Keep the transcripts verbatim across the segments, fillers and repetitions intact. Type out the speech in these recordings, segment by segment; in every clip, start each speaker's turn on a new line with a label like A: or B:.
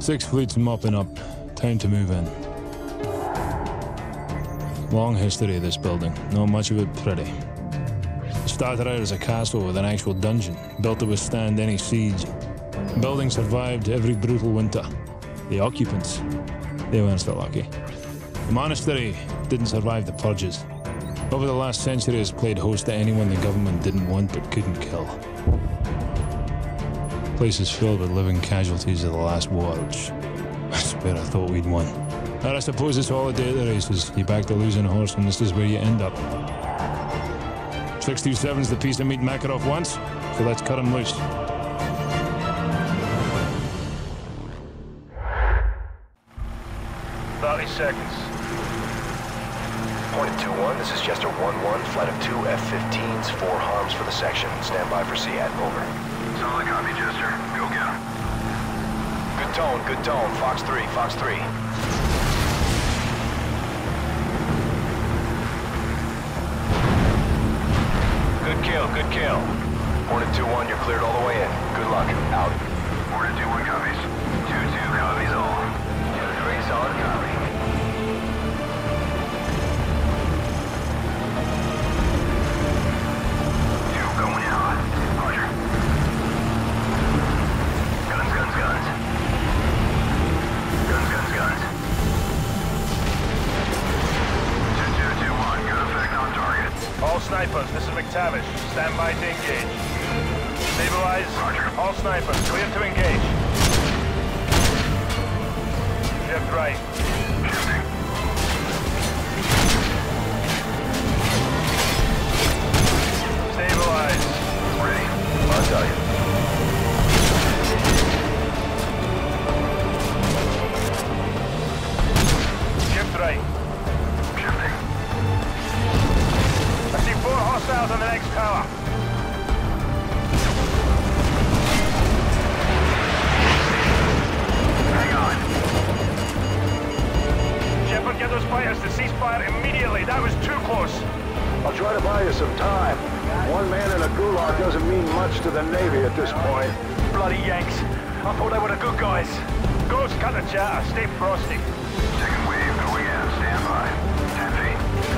A: Six fleets mopping up. Time to move in. Long history of this building. Not much of it pretty. It started out as a castle with an actual dungeon, built to withstand any siege. The building survived every brutal winter. The occupants, they weren't so lucky. The monastery didn't survive the purges. Over the last century, it's played host to anyone the government didn't want but couldn't kill. The place is filled with living casualties of the last war, which I swear I thought we'd won. But I suppose it's all a day of the races. You back the losing horse and this is where you end up. six two seven's the piece of meat Makarov wants, so let's cut him loose.
B: thirty seconds.
C: Point two one, this is Chester one one, flight of two F fifteens, four harms for the section. Stand by for SEAT, over.
B: Solid copy, Chester. Go get him.
C: Good tone, good tone. Fox three, Fox three. Good kill, good kill. Hornet two one, you're cleared all the way in. Good luck. Out.
B: Hornet two one copies. two two copies all.
C: two three, solid copy.
B: two going in hot. Roger. Guns, guns, guns. Guns, guns, guns. two two two one, good effect on target. All snipers, this is McTavish. Stand by to engage. Stabilize. Roger. All snipers, clear to engage. Shift right. Shifting. Stabilize.
C: Ready. On target.
B: Shift right. Shifting. I see four hostiles on the next tower. Hang on. Shepard, get those fighters to cease fire immediately. That was too close.
D: I'll try to buy you some time. One man in a gulag doesn't mean much to the Navy at this point.
B: Bloody Yanks. I thought they were the good guys. Ghost, cut the chatter. Stay frosty. Second wave going in. Stand by. ten feet.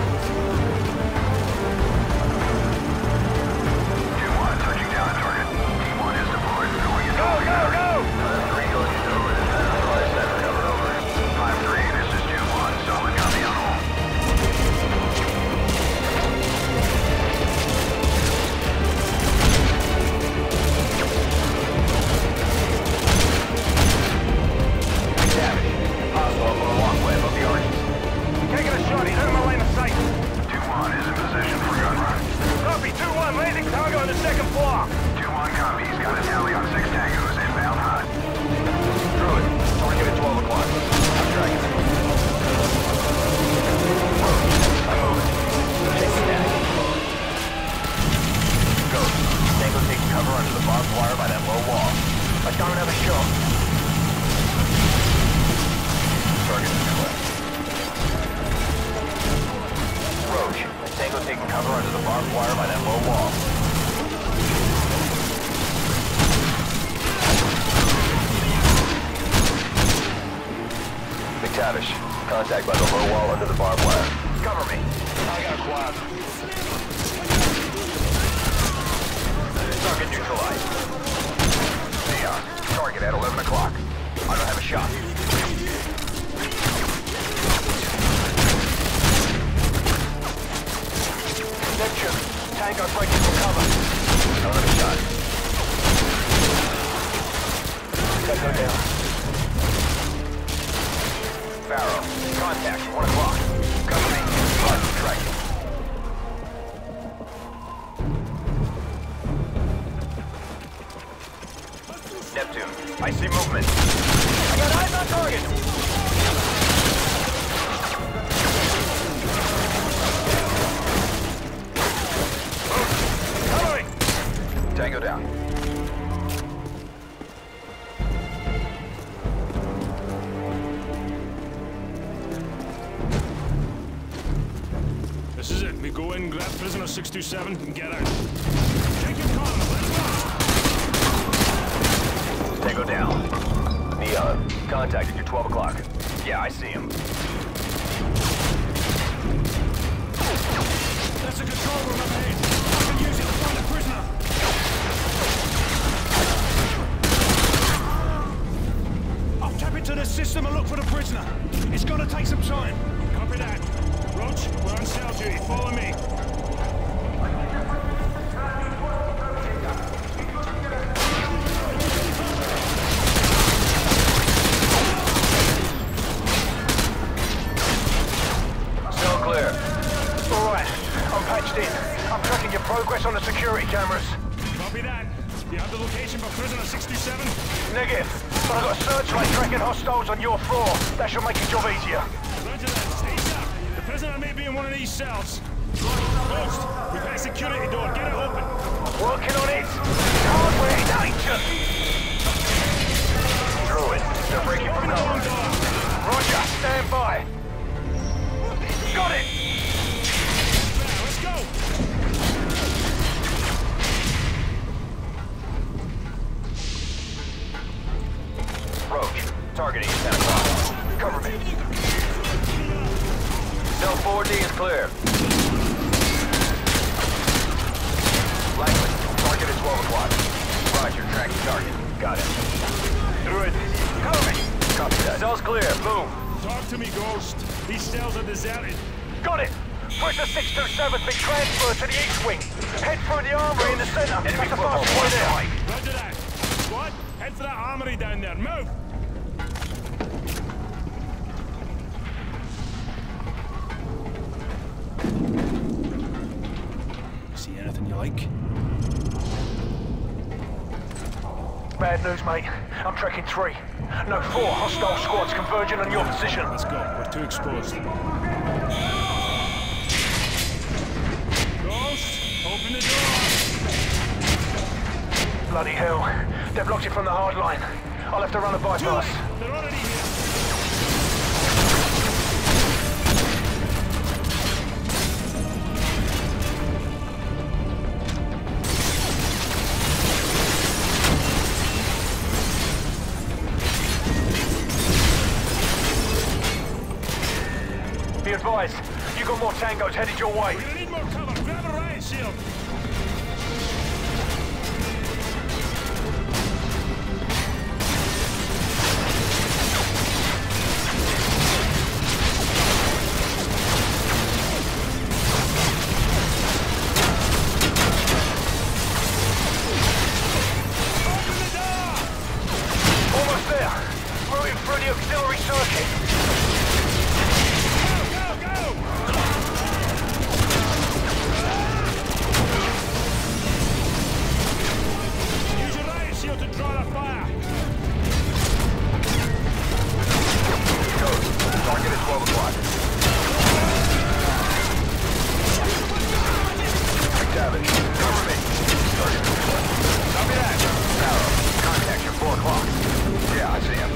B: two one touching down at target. T one is deployed. Going in. Go, go, go!
C: three going over. five seven, cover over.
B: five three, this is two one. Solid copy on all.
C: Hostile on the walkway above the arches.
B: Taking a shot, he's out of my line of sight. two one is in position for gun run. Copy, two one, landing cargo on the second floor. two one copy, he's got a tally on six tangos, inbound hot.
C: Druid, target at twelve o'clock. I'm tracking it. I'm moving. Chase the tag. Ghost, Tango taking cover under the barbed wire by that low wall. I don't have a shot. Target to the left. Roche, Tango taking cover under the barbed wire by that low wall. McTavish, contact by the low wall under the barbed wire. Cover me. I got quad. Target neutralized. Neon, target at eleven o'clock. I don't have a shot. Neptune, Tango breaking for cover. I don't have a shot. Tango down. Pharaoh, contact, one o'clock. Cover me. Hard tracking. Neptune, I see movement. I got eyes on target. Covering. Tango down.
A: This is it. We go in, grab prisoner six two seven, and get out. Take your comm, let's go!
C: Tango down. Neon, contacted you, twelve o'clock. Yeah, I see him.
B: That's a control room up ahead. I can use it to find a prisoner. I'll tap into the system and look for the prisoner. It's gonna take some time. Copy that. Roach, we're on cell duty. Follow me.
D: I'm tracking your progress on the security cameras.
B: Copy that. You have the location for prisoner six two seven?
D: Negative. But I've got a searchlight tracking hostiles on your floor. That should make your job easier.
B: Roger that. Stay sharp. The prisoner may be in one of these cells. Ghost, we've got a security door. Get it open.
D: Working on it. Hardware is ancient.
C: Druid, they're breaking from cover.
D: Roger. Stand by. Got it.
B: Go!
C: Roach, targeting at ten o'clock. Cover me. Cell four D is clear. Langley, target at twelve o'clock. Roger, tracking target. Got it.
D: Druid, cover me.
C: Copy that. Cell's clear. Boom.
B: Talk to me, Ghost. These cells are deserted.
D: Got it. Prisoner six two seven's been transferred to the east wing. Head through the armory in the center.
C: Enemy
D: That's the
C: football
D: fastest way
C: point
D: there.
C: right.
B: Roger that. Squad, head for that armory down there. Move! See anything you like?
D: Bad news, mate. I'm tracking three. No, four hostile squads converging on your position.
B: Let's go. We're too exposed. Ghost, open the door!
D: Bloody hell. They've blocked it from the hard line. I'll have to run a bypass.
B: Too late. They're already here.
D: Be advised, you got more tangos headed your way.
B: We're gonna need more cover. Grab a riot shield. Open the door!
D: Almost there. Routing through the auxiliary circuit.
B: Go, go, go! Use your riot shield to draw the fire.
C: Ghost, target at twelve o'clock. McTavish, cover me. Target at one. Copy that. Arrow, contact you four o'clock. Yeah, I see him.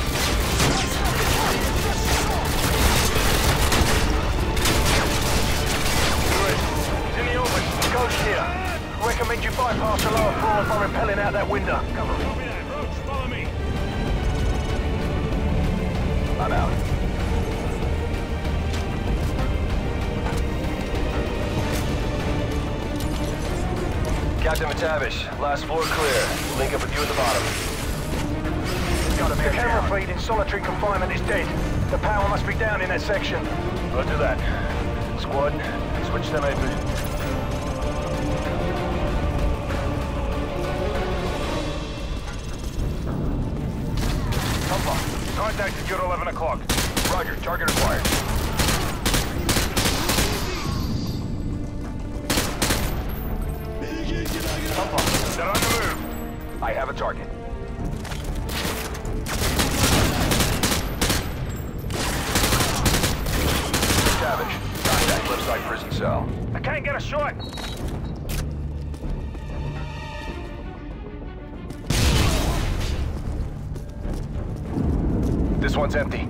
D: Good. It's in the open. Ghost here. Recommend you bypass the lower floors by rappelling out that window. Cover me.
B: Copy that. Roach, follow me.
C: I'm out. Captain McTavish, last floor clear. Link up with you at the bottom.
D: Gotta be the camera feed in solitary confinement is dead. The power must be down in that section.
C: We'll do that. Squad, switch them A P.
B: Pumper, contacted you at eleven o'clock.
C: Roger, target acquired.
B: Pumper, they're on the move.
C: I have a target. Savage, contact left side prison cell.
B: I can't get a shot.
C: This one's empty.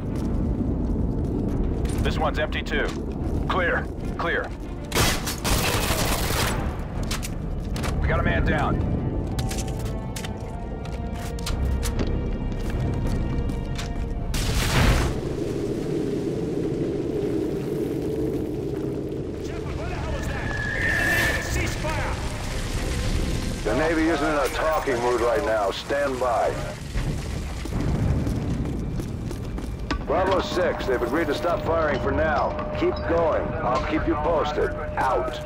B: This one's empty too.
C: Clear, clear. We got a man down.
E: talking mood right now. Stand by. Bravo six, they've agreed to stop firing for now. Keep going. I'll keep you posted. Out.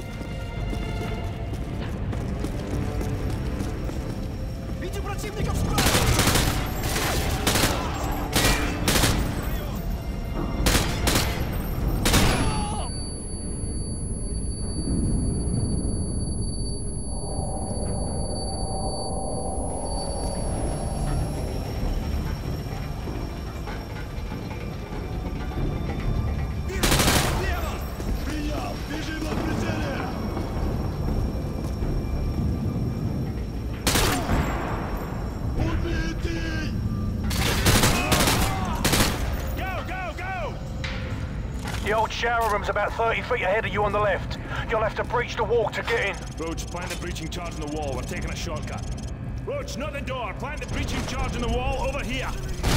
D: The old shower room's about thirty feet ahead of you on the left. You'll have to breach the wall to get in.
A: Roach, plant the breaching charge on the wall. We're taking a shortcut. Roach, not the door. Plant the breaching charge on the wall over here.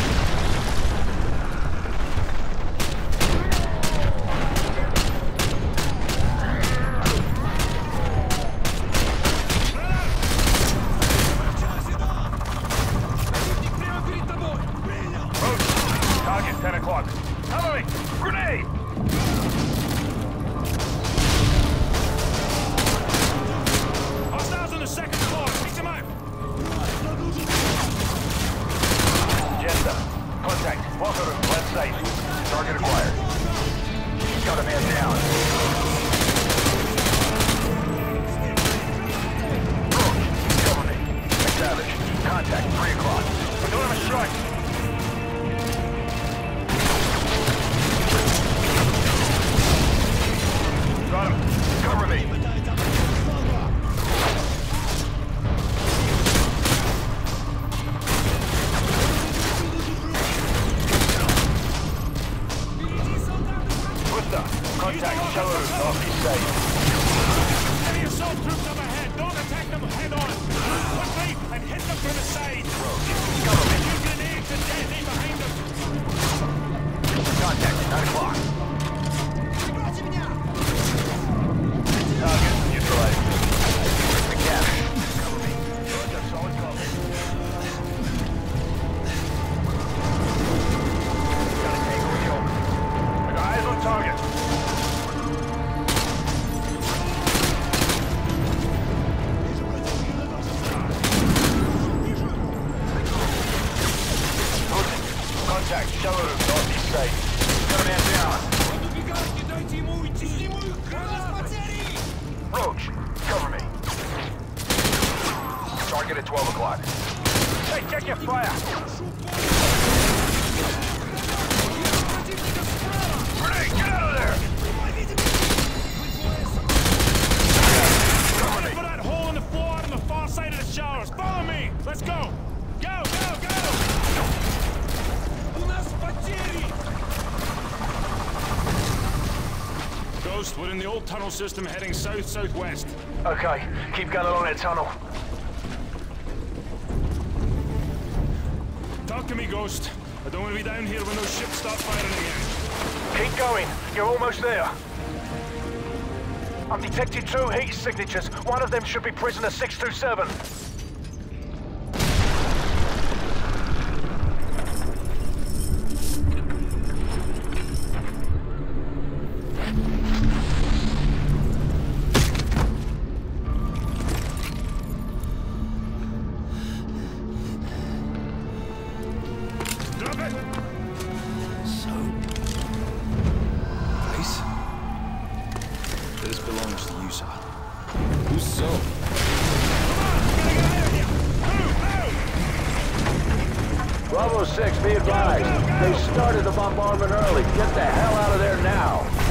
D: Roach, target ten o'clock. Cover me! Grenade!
A: Hostiles on the second floor. Pick them out.
D: Jester, contact. Walker room, left safe. Target acquired. He's got a man down. Roach, cover me. McTavish, contact, three o'clock. We're doing him a strike. Got him. Cover me. Busta, contact shower room. Off his safe.
A: Heavy assault troops up ahead. Don't attack them head on. Quickly and hit them from the side.
D: Cover me.
A: Use grenades and detonate behind them.
D: Contact, nine o'clock. Target neutralized. McTavish, cover me. Roger, solid cover. Got a tank with you. I got eyes on target. Contact, shower room, northeast safe. Got a man down. Roach, cover me. Target at twelve o'clock. Hey, check your fire. Grenade, get out of there!
A: Cover me. For that hole in the floor on the far side of the showers. Follow me. Let's go. Go, go, go! Ghost, we're in the old tunnel system heading south-southwest.
D: Okay, keep going along that tunnel.
A: Talk to me, Ghost. I don't want to be down here when those ships start firing again.
D: Keep going. You're almost there. I've detected two heat signatures. One of them should be prisoner six two seven.
A: This belongs to you, sir. Who's so?
E: Bravo six, be advised. They started the bombardment early. Get the hell out of there now.